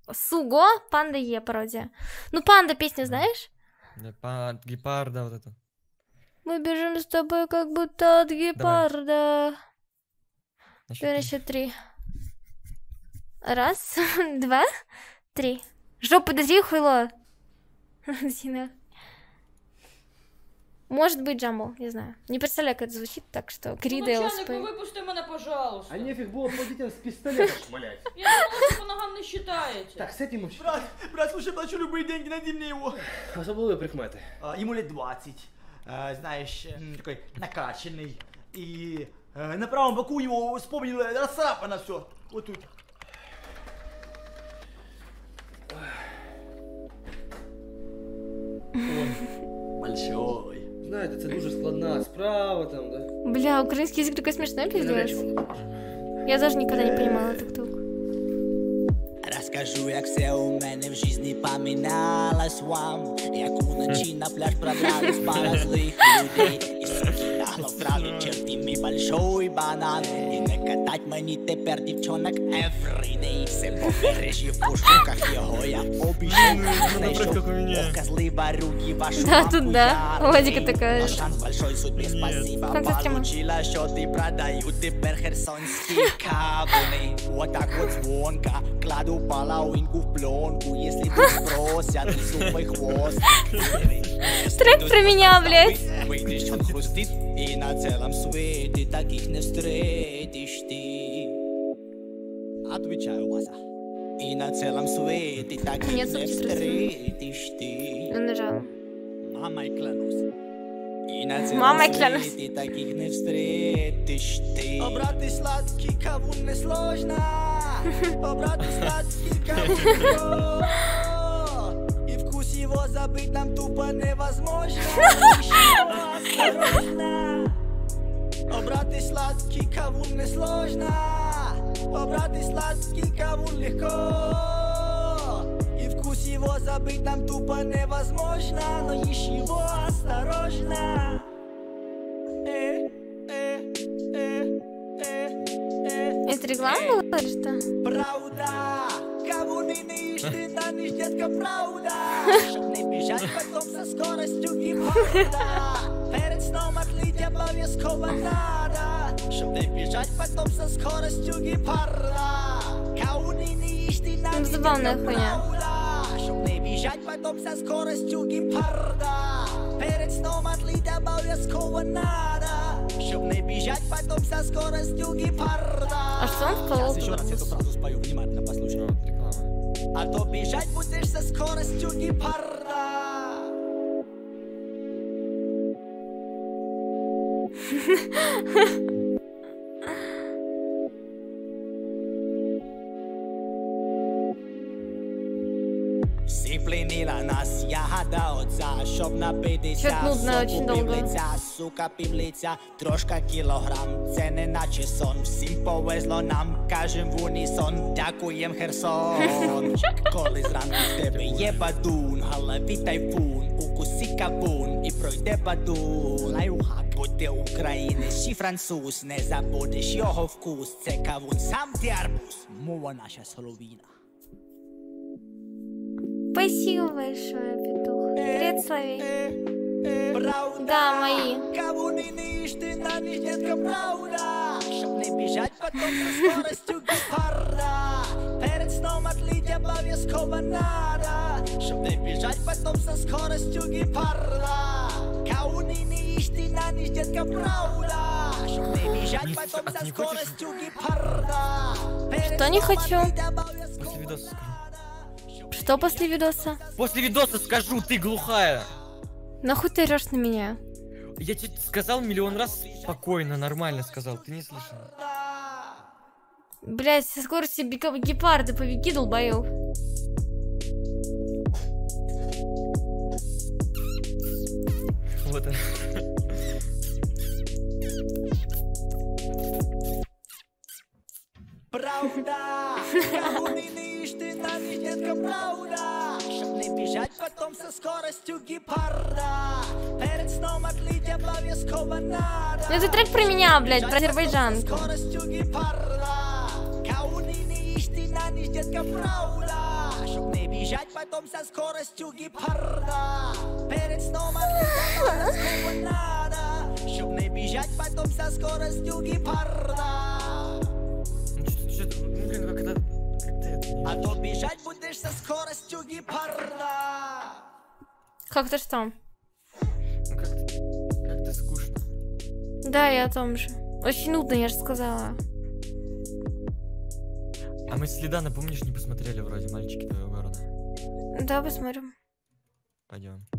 Суго? Панда Е пародия. Ну, Панда песню знаешь? Да, гепарда вот это. Мы бежим с тобой, как будто от гепарда. Давай еще 3. Раз, 2, 3. Жопу подожди, хуйло. Может быть, Джамбл, не знаю. Не представляю, как это звучит, так что Крида и Начальник, ну выпусти мене, пожалуйста. А нефиг было платить с пистолета шмалять. Я думала, что по ногам не считаете. Так, с этим вообще. Брат, слушай, плачу любые деньги, найди мне его. Особливые прикметы. Ему лет 20. Знаешь, такой накачанный. И на правом боку у него, вспомнил, расцарапано все. Вот тут. Он большой. Знаєте, це дуже складна справа там, да? Бля, украинский язык такой смешной, пиздец. Я даже никогда не понимала так толку. Розкажу, як все у мене в житті помінялось вам. Як уночі на пляж пробрались пара злих людей. І суки нагло вкрали черти мій большой банан. І не катать мені тепер дівчонок everyday. Все побережжя в пошуках його я обійшов. Знайшов козли воруги вашу Да, тут да, логика такая. Но шанс большой судьбе спасибо. Получила, що ти продаю тепер херсонські кавуни. Вот так вот звонка, кладу половинку в пленку, если ты спросят, ты супый хвост. Трек про меня, блядь. Выйдешь, он хрустит, и на целом свете таких не встретишь ты. Отвечаю, Вася. И на целом свете таких не встретишь ты. Я нажала. Мамой клянусь. И на целом Мамой клянусь. свете таких не встретишь ты. Обратный сладкий кавун не сложно. Обратный сладкий кавун. И вкус его забыть нам тупо невозможно. Осторожно. Обратный сладкий кавун не сложно. Обратный сладкий кавун легко. И вкус его забыть нам тупо невозможно. Но ешь его осторожно. Это реклама была или что? Правда, кавуны не ешь ты, на них, детка, правда. Чтоб не бежать потом со скоростью гепарда. Перед сном отлить обовязково надо. Чтоб не бежать потом со скоростью гепарда. Кавуны не ешь ты, на них, Забавная детка, хуйня. правда. Чтоб не бежать потом со скоростью гепарда. Перед сном отлить обовязково надо. Чтоб не бежать потом со скоростью гепарда. А что он вколол? Сейчас еще раз эту фразу спою, внимательно послушай. А то бежать будешь со скоростью гепарда. Всі пленила нас, ягода оця, щоб напитися. Чё-то нудно очень долго. Півлиця, сука, півлиця, трошка кілограм, це не наче сон. Всім повезло нам, кажем в унісон, дякуєм Херсон. Коли зранку в тебе є бадун, голові тайфун, укуси кавун і пройде бадун. Лайфхак, будь українець чи француз, не забудеш його вкус. Це кавун, сам ти арбуз, мова наша солов'їна. Спасибо большое, петух. Привет, Славей. Да, мои. Кавуни не їж ти, на них, детка, правда. Щоб не біжать потом со скоростью гепарда. Перед сном отлить обов'язково надо. Щоб не біжать потом со скоростью гепарда. Кавуни не їж ти, на них, детка, правда. Щоб не біжать потом со скоростью гепарда. Что не хочу? После видоса скажу. Что после видоса? После видоса скажу, ты глухая. Нахуй ты орешь на меня? Я тебе сказал миллион раз спокойно, нормально сказал, ты не слышал. Блять, со скоростью гепарда повеки, долбоёб. Вот это. Правда, кавуни не їж ти, на них, детка, правда. Щоб не біжать потом со скоростью гепарда. Перед сном отлить обов'язково надо. Ну это трек про меня, блять, про Азербайджан. Со скоростью гепарда. Кавуни не їж ти, на них, детка, правда. Чтоб не бежать потом со скоростью гепарда. Перед сном отлетать сколько надо. Чтоб не бежать потом со скоростью гепарда. Блин, как это А то бежать будешь со скоростью гепарда. Как ты что? как-то скучно. Да, я о том же. Очень нудно, я же сказала. А мы Следана, помнишь, не посмотрели вроде «Мальчики твоего города»? Да, посмотрим. Пойдем.